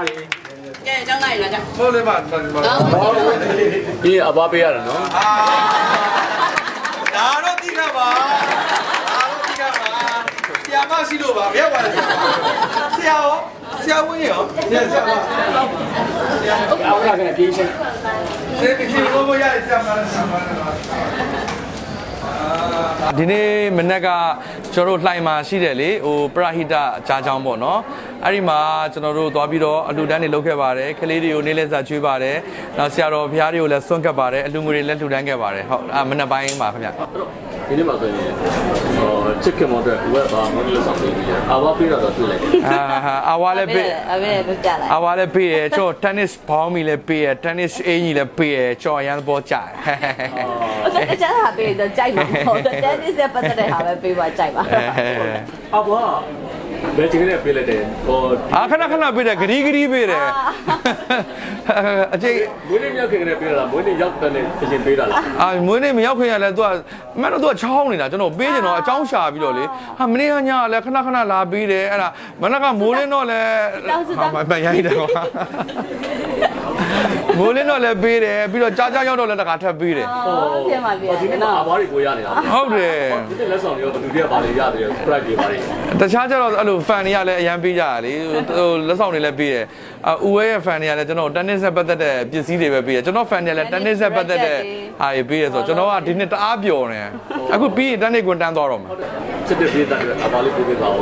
ကဲကျောင်းလိုက်လားကျောင်းဟုတ်လေပါဒီအဘပေးရတယ်နော်ဒါတော့တိကပါဆရာမရှိလို့ပါမရောက်ပါဘူးဆရာရောဆရာဝင်းရောဆရာပါအားရကနေပြေးချင်းဒီလိုရရဆရာမလားဒီနေ့မနေ့ကကျွန်တော်တို့လှိုင်မှာရှိတယ်လေဟိုပရဟိတကြားချောင်းပေါ့နော်အဲ့ဒီမှာကျွန်တော်တို့သွားပြီးတော့အလှူဒန်းတွေလုပ်ခဲ့ပါတယ်ကလေးတွေကိုနေ့လက်စာကျွေးပါတယ်နောက်ဆရာတော်ဘုရားတွေကိုလည်းဆွန့်ကပ်ပါတယ်အလှူငွေတွေလည်းလှူဒန်းခဲ့ပါတယ်ဟုတ်မနေ့ပိုင်းပါခင်ဗျဒီနေ့မှာဆိုရင်ချစ်ကမော်တဲ့ဝက်ပါမလို့ဆောင်ပေးပြီးအာဝါပေးတော့တွေ့လိုက်အာဝါလည်းပေးအမေပြပြလိုက်အာဝါလည်းပေးရကျော် tennis ဘောင်းမီလည်းပေးရ tennis အင်ကြီးလည်းပေးရကျော်ရန်ဘောကြအဲ့ဒါကျတာပေးတော့ကြိုက်မှာပေါ့ tennis နဲ့ပတ်သက်တဲ့ဟာပဲပေးပါကြိုက်ပါအာဝါဘယ်ချိန်နဲ့ပေးလိုက်တယ်ဟိုခဏပေးတယ်ဂရီပေးတယ်အချိန်မွေးနေ့မြောက်ခင်နဲ့ပေးတာလားမွေးနေ့ရောက်တဲ့အချိန်ပေးတာလားမွေးနေ့မရောက်ခင်ကလည်းသူကမှန်တော့သူကချောင်းနေတာကျွန်တော်ပေးကျင်တော့အကြောင်းရှာပြီးတော့လေမနေ့ကညကလည်းခဏလာပေးတယ်အဲ့ဒါမနက်ကမိုးလင်းတော့လည်းမရိုက်တယ်ကွာမိုးလင်းတော့လည်းပေးတယ်ပြီးတော့ကြားရောက်တော့လည်းတခါထပ်ပေးတယ်ဟုတ်ပြန်ပါပြန်ဒီနေ့အဘွားတွေကိုရနေတာဟုတ်တယ်ဒီလက်ဆောင်တွေရောဘယ်သူတွေကပါလေရတယ် price တွေပါလေတခြားကျတော့အဲ့လို fan တွေကလည်းအရန်ပေးကြရလေဟိုလက်ဆောင်တွေလည်းပေးတယ်ဦးဝဲရဲ့ fan တွေကလည်းကျွန်တော် tennis နဲ့ပတ်သက်တဲ့ပစ္စည်းတွေပဲပေးတယ်ကျွန်တော် fan တွေလည်း tennis နဲ့ပတ်သက်တဲ့ဟာတွေပေးရဆိုတော့ကျွန်တော်ကဒီနှစ်တအားပျော်နေအခုပြီးရင် tennis ကွန်တန်းသွားတော့မှာစစ်တဲ့ပြည်သားတွေအဘွားလေးပေးပါဦး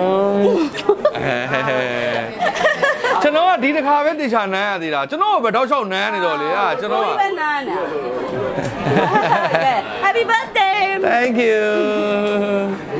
ကျွန်တော်ကဒီတစ်ခါပဲတေချာနန်းရသေးတာကျွန်တော်ကပဲတောက်လျှောက်နန်းနေတော့လေကျွန်တော်ကပဲနန်းနေတာ Happy birthday Thank you